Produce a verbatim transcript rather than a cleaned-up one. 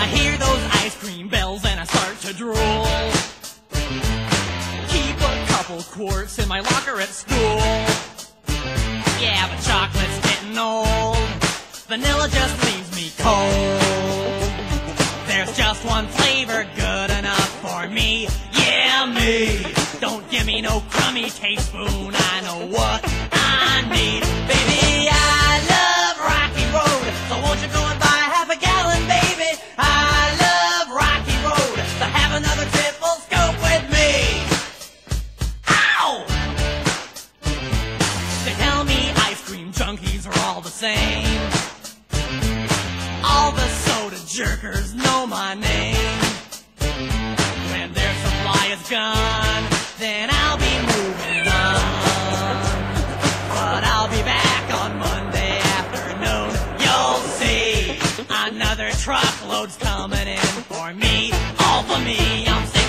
I hear those ice cream bells and I start to drool. Keep a couple quarts in my locker at school. Yeah, but chocolate's getting old. Vanilla just leaves me cold. There's just one flavor good enough for me. Yeah, me. Don't give me no crummy teaspoon. I know what I need. Baby, I love Rocky Road, so won't you go and buy half a gallon, baby? I love Rocky Road, so have another triple scope with me. Ow! They tell me ice cream junkies are all the same. All the soda jerkers know my name. When their supply is gone, then I'll be moving on. But I'll be back on Monday afternoon. You'll see another truckload's coming in for me. All for me, I'm saying.